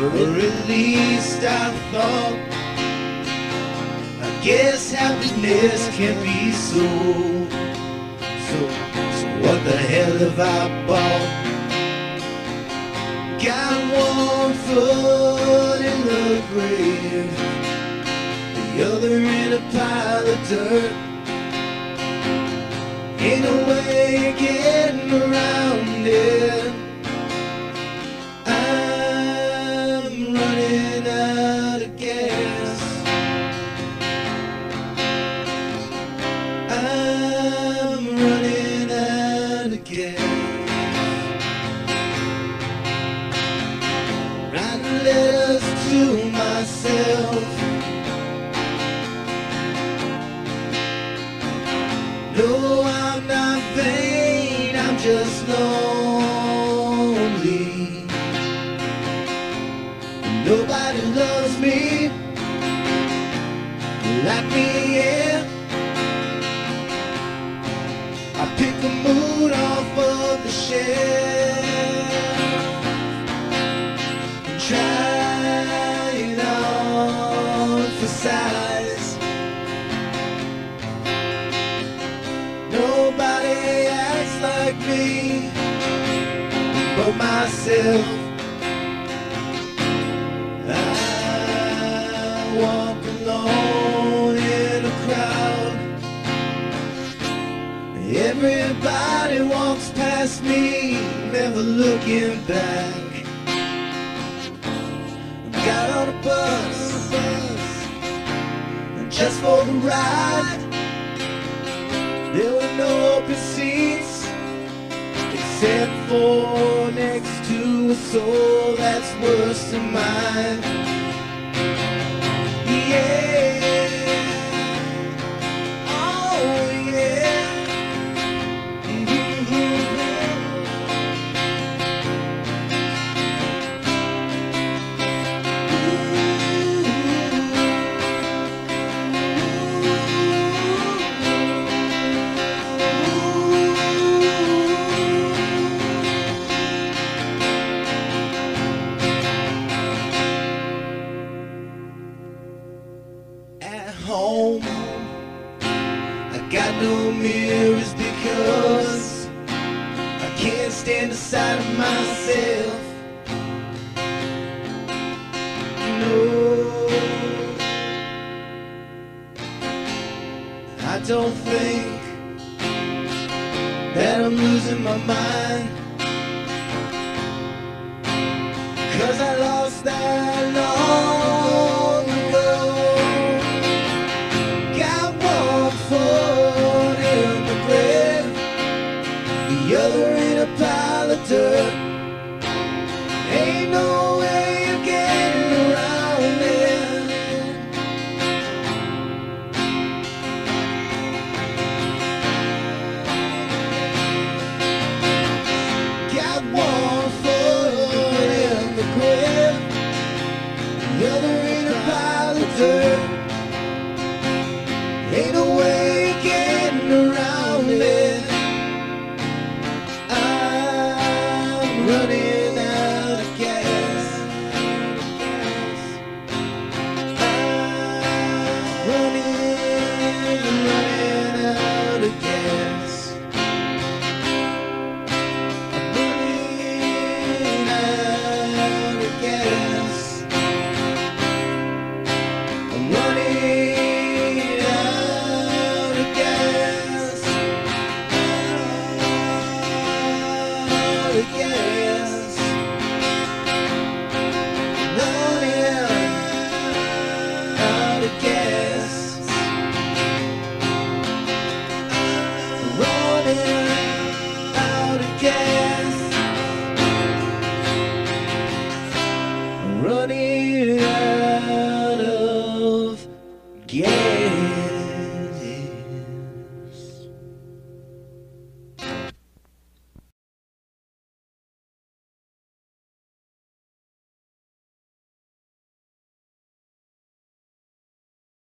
Or at least I thought. I guess happiness can be sold. So what the hell have I bought? Got one foot in the grave, the other in a pile of dirt. Ain't no way of getting around it. I'm running out of gas. I'm running out of gas. Writing letters to myself. No, I'm not vain, I'm just lonely. Nobody loves me like me, yeah. I pick a mood off of the shelf and try it on for size. Nobody acts like me but myself. I walk alone in a crowd. Everybody walks past me, never looking back. Got on a bus just for the ride. There were no open seats except for next to a soul that's worse than mine. Yeah, oh yeah. At home, I got no mirrors because I can't stand the sight of myself. No, I don't think that I'm losing my mind, 'cause I lost that long ago. Got one foot in the grave, the other in a pile of dirt. Ain't no way of getting around it. Got one foot in the grave, the other in a pile of dirt. Ain't no way of getting around it. I'm running